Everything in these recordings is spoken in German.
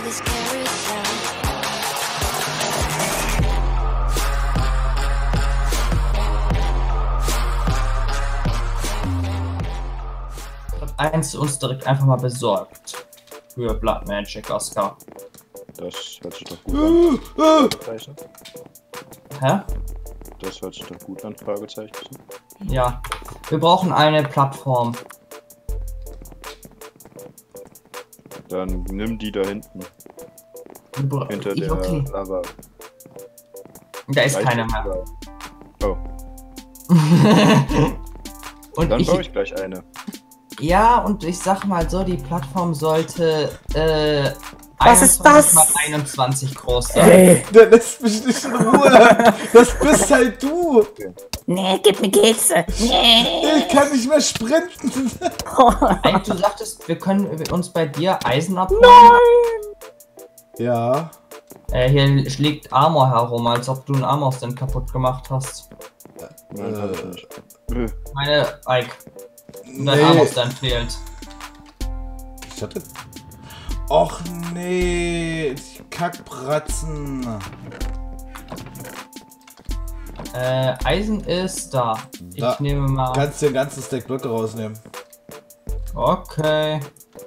this carousel. Eins uns direkt einfach mal besorgt. Für Blood Magic, Oscar. Das hört sich doch gut an. Fragezeichen. Hä? Das hört sich doch gut an, Fragezeichen. Ja. Wir brauchen eine Plattform. Dann nimm die da hinten. Hinter der Okay. Lava. Da ist Reicht keine das mehr. sogar? Oh, Und dann baue ich gleich eine. Ja, und ich sag mal so, die Plattform sollte Was ist das? mal 21 groß sein. Ey. Der lässt mich nicht in Ruhe. Das bist halt du. Nee, gib mir Kekse. Nee. Ich kann nicht mehr sprinten. Eigentlich, du sagtest, wir können uns bei dir Eisen abholen. Ja. Hier liegt Armor herum, als ob du einen Armor-Stand kaputt gemacht hast. Nein, hab ich nicht. Meine Ike. Dein Nee. Armor-Stand fehlt. Ich hatte... Och nee. Die Kackbratzen. Eisen ist da. Da. Ich nehme mal. Kannst den ganzen Stack Blöcke rausnehmen. Okay.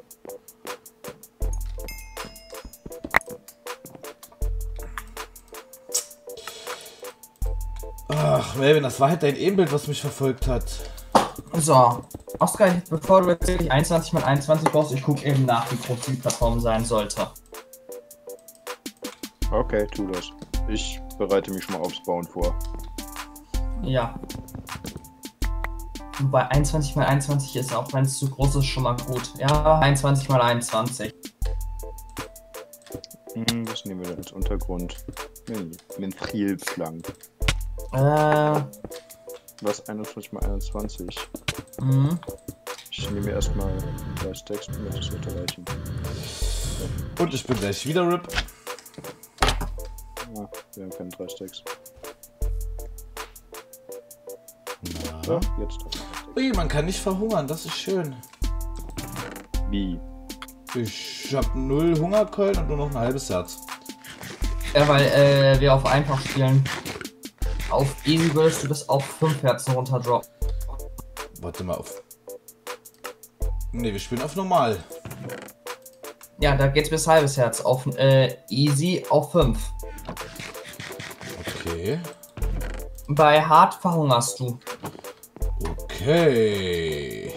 Ach, Melvin, das war halt dein Ebenbild, was mich verfolgt hat. So. Oscar, bevor du jetzt wirklich 21 x 21 brauchst, ich gucke eben nach, wie groß die Plattform sein sollte. Okay, tu das. Ich bereite mich schon mal aufs Bauen vor. Ja. Und bei 21 x 21 ist auch, wenn es zu groß ist, schon mal gut. Ja, 21 x 21. Was nehmen wir denn als Untergrund? Mintrilplank. Was? 21 x 21? Mhm. Ich nehme erstmal 3 Stacks, damit das sollte reichen. Und ich bin gleich wieder RIP. Ja, wir haben keine 3 Stacks. Na. So, jetzt. Ui, man kann nicht verhungern, das ist schön. Wie? Ich hab 0 Hungerkeulen und nur noch ein halbes Herz. Ja, weil wir auf einfach spielen. Auf Easy würdest du das auf 5 Herzen runterdroppen. Warte mal auf. Ne, wir spielen auf normal. Ja, da geht's bis halbes Herz. Auf Easy auf 5. Okay. Bei Hard verhungerst du. Okay.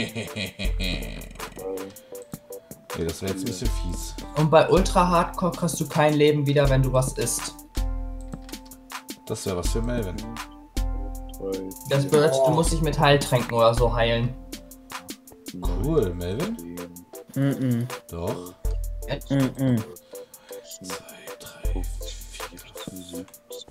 Ne, das wäre jetzt ein bisschen fies. Und bei Ultra Hardcore kriegst du kein Leben wieder, wenn du was isst. Das wäre was für Melvin. 3, Das bedeutet, du musst dich mit Heiltränken oder so heilen. Cool, Melvin? 10, Mhm. Doch. 2, 3, 4, 17,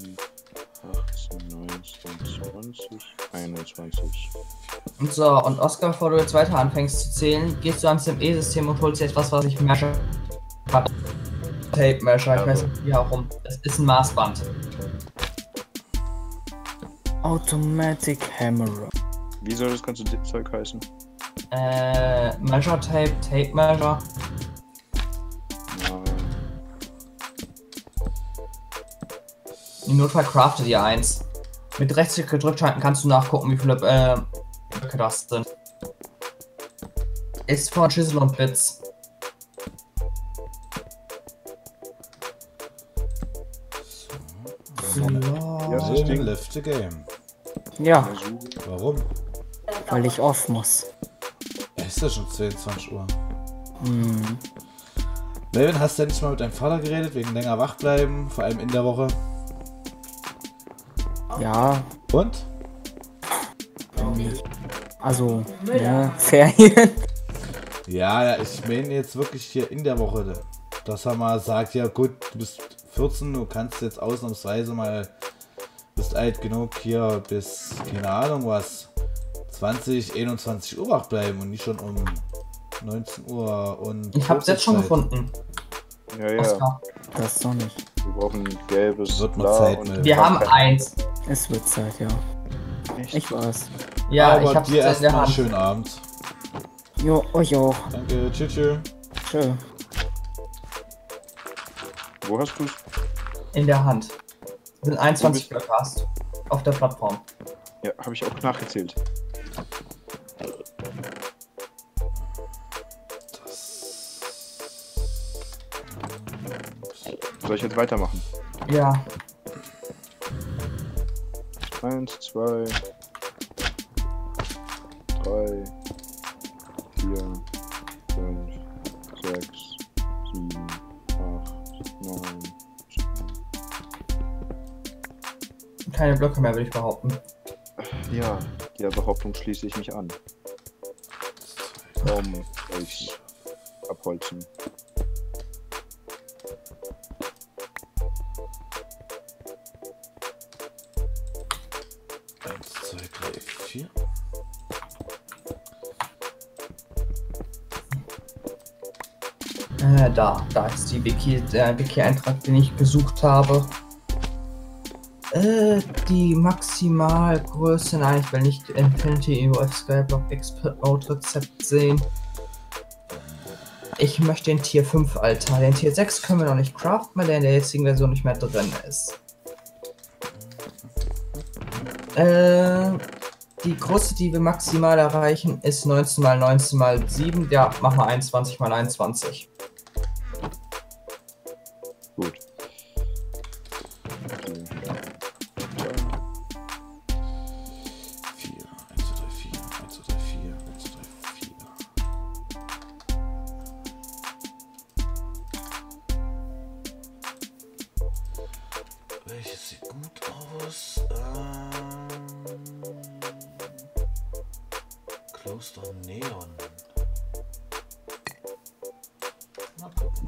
18, 19, 20, 21. Und so, und Oscar, bevor du jetzt weiter anfängst zu zählen, gehst du ans ME-System und holst dir etwas, was ich Measure. Tape Measure, ich weiß nicht wie herum. Das ist ein Maßband. Automatic Hammerer. Wie soll das ganze Zeug heißen? Measure Tape, Tape Measure. Im Notfall crafte dir eins. Mit Rechtsklick gedrückt halten kannst du nachgucken, wie viele Blöcke das sind. Ist von Schüssel und Blitz. Ja, das Melvin Ding. left the game. Ja, Warum? weil ich off muss. Ja, ist ja schon 22 Uhr. Hm. Melvin, hast du ja nicht mal mit deinem Vater geredet, wegen länger wach bleiben, vor allem in der Woche? Ja, Und? also, ja, Ferien. Ja, ich meine jetzt wirklich hier in der Woche, dass er mal sagt, ja gut, du bist 14, du kannst jetzt ausnahmsweise mal, bist alt genug hier bis, keine Ahnung was, 20, 21 Uhr wach bleiben und nicht schon um 19 Uhr und... Ich hab's jetzt schon Uhrzeit. gefunden. Ja, ja. Oscar. Das doch nicht. Wir brauchen ein gelbes Wird mal Blau Zeit, und ne? Wir haben eins. Es wird Zeit, ja. Ich weiß. Ja, Aber ich hab's dir jetzt in der erstmal einen Hand. schönen Abend. Jo, euch auch. Danke, tschüss, tschüss. Tschö. Wo hast du es? In der Hand. Sind 21 Blöcke hast auf der Plattform. Ja, habe ich auch nachgezählt. Soll ich jetzt weitermachen? Ja. 1, 2, 3, 4, 5, 6, 7, 8, 9. Keine Blöcke mehr, würde ich behaupten. Ja, der Behauptung schließe ich mich an. Kaum soll ich abholzen. Eins, zwei, drei, vier. Da ist der Wiki-Eintrag, den ich gesucht habe. Die Maximalgröße, nein, ich will nicht Infinity UF Skyblock Expert Mode Rezept sehen. Ich möchte den Tier 5 Altar. Den Tier 6 können wir noch nicht craften, weil der in der jetzigen Version nicht mehr drin ist. Die Größe, die wir maximal erreichen, ist 19 x 19 x 7. Ja, machen wir 21 x 21. Gut. Welches sieht gut aus? Kloster Neon. Mal gucken.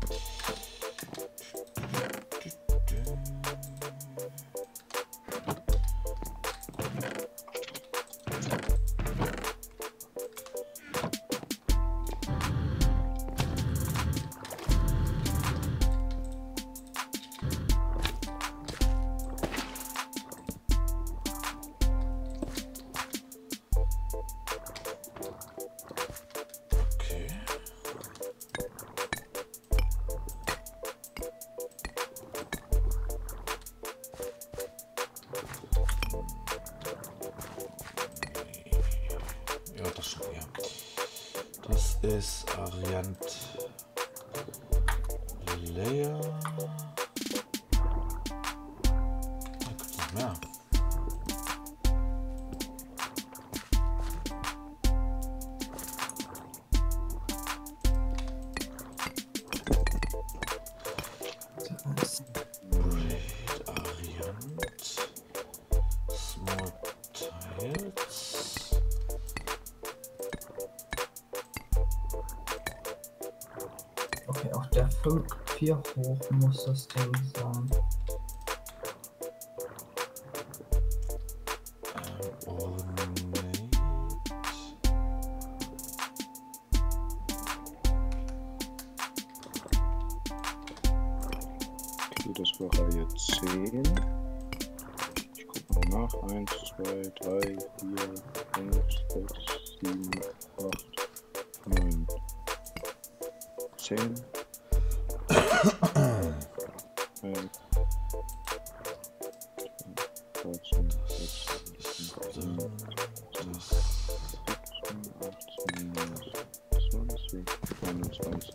Ja, das schon, ja. Das ist Ariant Layer. Da gibt's noch mehr. Okay, auf der 4 hoch muss das Ding sein. Okay, das war Reihe 10. Ich gucke mal nach. 1, 2, 3, 4, 5, 6, 7, 8, 9, 10. 13, 16, 18, 20, 21.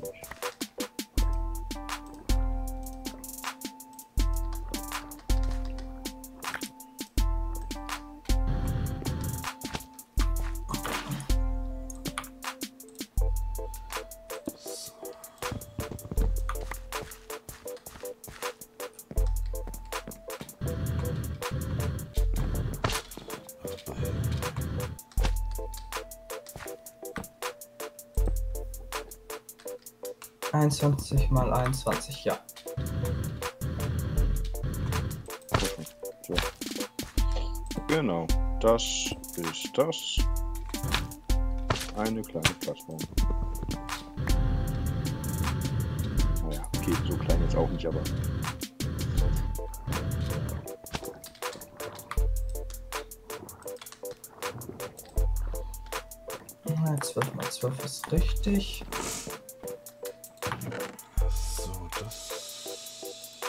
So. 21 x 21, ja. Okay, so. Genau, das ist das. Eine kleine Plattform. Naja, okay, so klein jetzt auch nicht, aber. 12 x 12 ist richtig. So, das.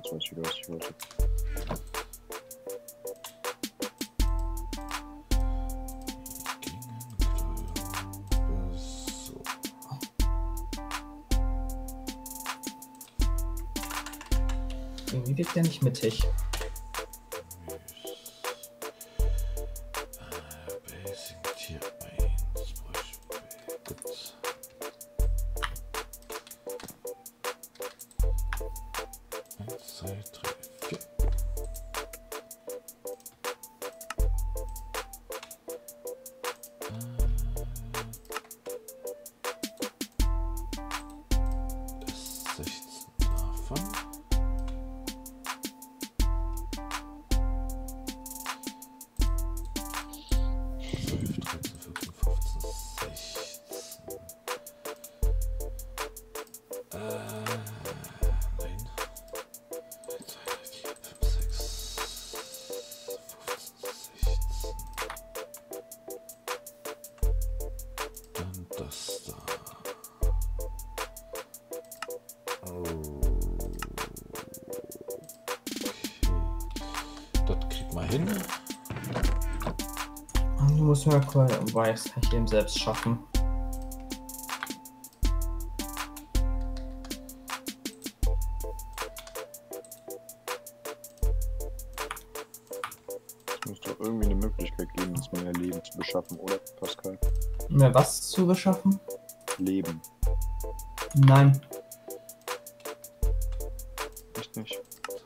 Jetzt weiß ich wieder, was ich wollte. So. Irgendwie liegt der nicht mittig. Basic Tier 1 Beispiel. Gut. Eins, zwei, drei, vier. Das 16 davon. 12, 13, 14, 15, 16. Nein. 1, 2, 3, 4, 5, 6, 15, 16. Dann das da. Oh. Okay. Das kriegt man hin. Du musst mir mal, wobei, das kann ich eben selbst schaffen. Es muss doch irgendwie eine Möglichkeit geben, uns mehr Leben zu beschaffen, oder, Pascal? Mir was zu beschaffen? Leben. Nein. Echt nicht.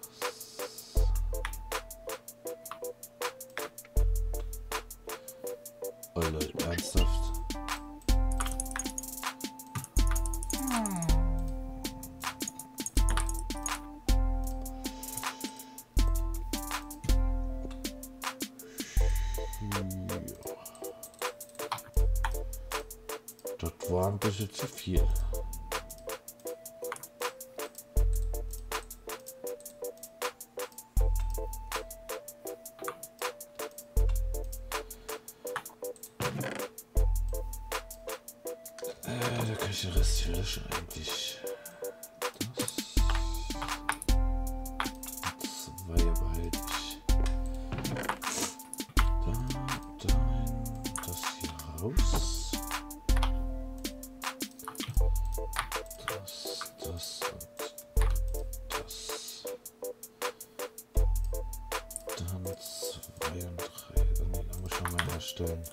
Oh Leute, ernsthaft. Das war ein bisschen zu viel. Da kann ich den Rest hier löschen eigentlich. Das. Zwei behalte ich. Dahin, das hier raus. Das und das. Dann 2 und 3. Nee, da muss ich nochmal herstellen.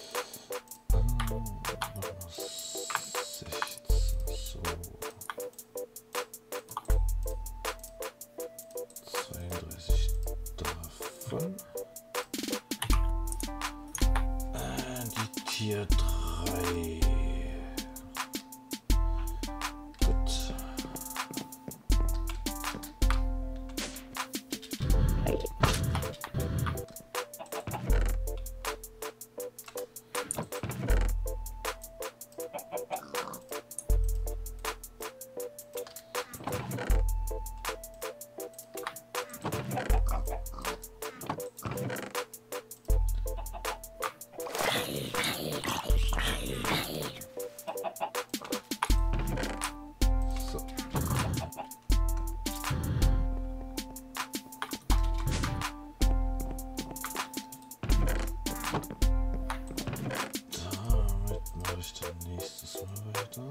So. 32 davon. Die Tier 3. Gut. So. Damit mache ich dann nächstes Mal weiter.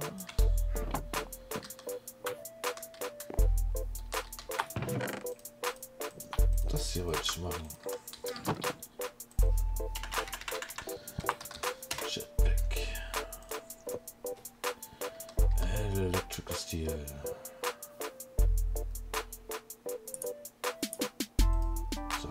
Das hier wollte ich machen. Jetpack. Electrical Steel. So.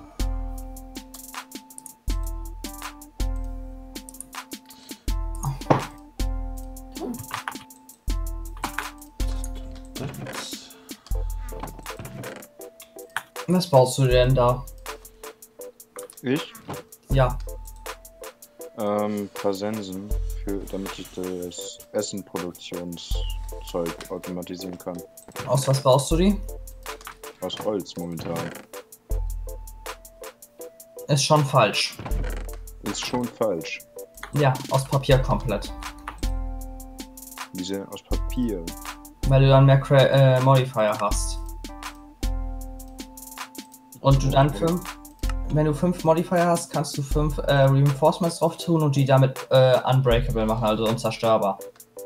Das. Was baust du denn da? Ich? Ja. Paar Sensen, damit ich das Essenproduktionszeug automatisieren kann. Aus was baust du die? Aus Holz momentan. Ist schon falsch. Ist schon falsch. Ja, aus Papier komplett. Die sind aus Papier. Weil du dann mehr Modifier hast. Und du dann 5, wenn du 5 Modifier hast, kannst du 5 Reinforcements drauf tun und die damit unbreakable machen, also unzerstörbar.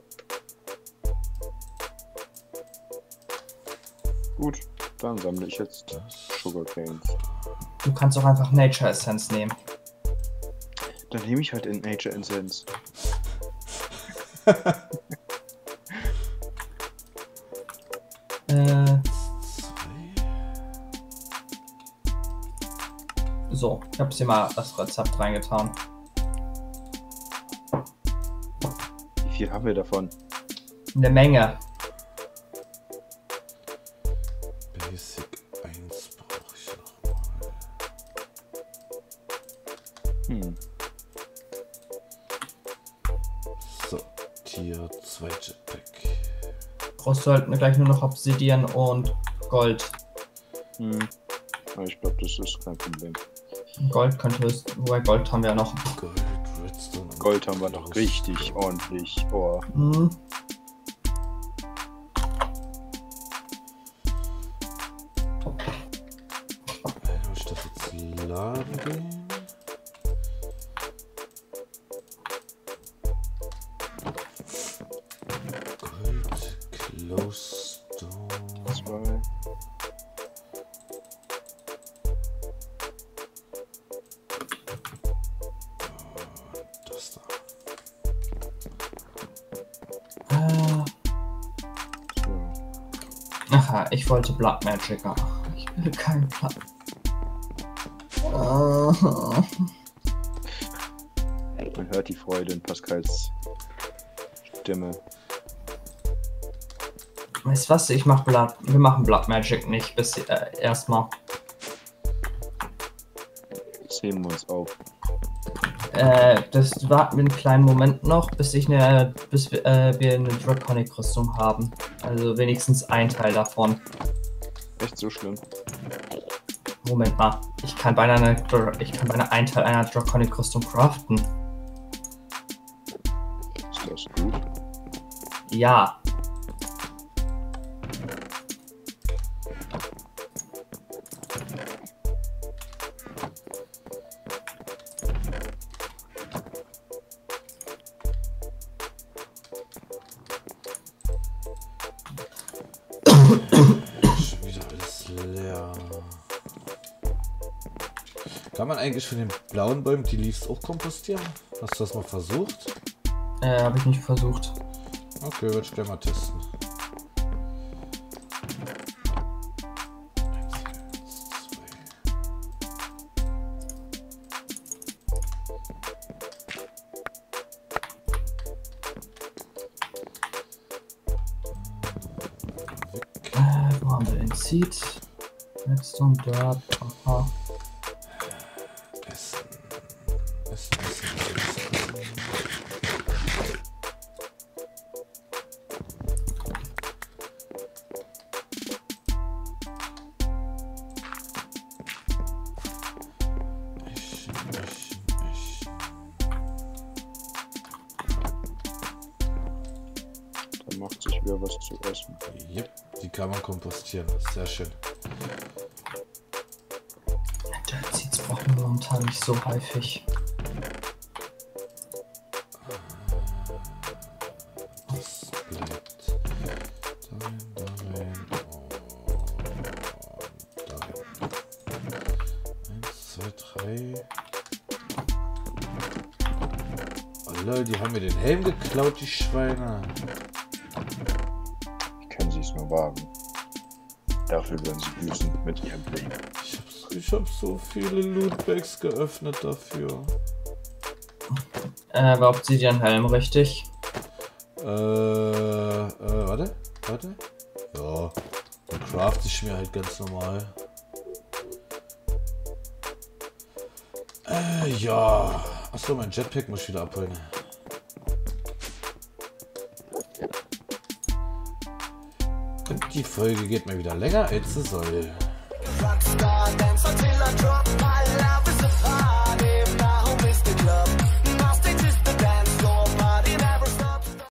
Gut, dann sammle ich jetzt Sugarcanes. Du kannst auch einfach Nature Essence nehmen. Dann nehme ich halt in Nature Essence. So, ich habe hier mal das Rezept reingetan. Wie viel haben wir davon? Eine Menge. Basic 1 brauche ich nochmal. So, Tier 2 Jetpack. Brauchst du halt gleich nur noch Obsidian und Gold. Aber ich glaube, das ist kein Problem. Gold könnte es, wobei Gold haben wir ja noch. Gold, Redstone. Gold haben wir noch richtig ordentlich. Oh. Ich darf jetzt laden gehen. Gold, Glowstone. 2. Das da. So. Aha, ich wollte Blood Magic. Ach, ich will keinen Blood. Man hört die Freude in Pascals Stimme. Weißt du was? Wir machen Blood Magic nicht bis erstmal. Jetzt heben wir uns auf. Das warten wir einen kleinen Moment noch, bis wir eine Draconic Rüstung haben. Also wenigstens ein Teil davon. Echt so schlimm? Moment mal, ich kann beinahe einen Teil einer Draconic Rüstung craften. Ist das gut? Ja. Schon wieder alles leer. Kann man eigentlich von den blauen Bäumen die Leaves auch kompostieren? Hast du das mal versucht? Habe ich nicht versucht. Okay, würde ich gleich mal testen. Wo haben wir den Seed? Redstone, Dirt, aha. Essen. Dann macht sich wieder was zu essen. Yep, die kann man kompostieren. Sehr schön. Dirt Seeds brauchen wir momentan nicht so häufig. Das bleibt dahin und dahin. 1, 2, 3. Oh Leute, die haben mir den Helm geklaut, die Schweine. Können sie es nur wagen. Dafür werden sie büßen mit ihrem Leben. Ich hab so viele Lootbags geöffnet dafür. War Obsidian Helm richtig? Warte. Ja, dann craft ich mir halt ganz normal. Ja. Achso, mein Jetpack muss ich wieder abholen. Und die Folge geht mal wieder länger als sie soll.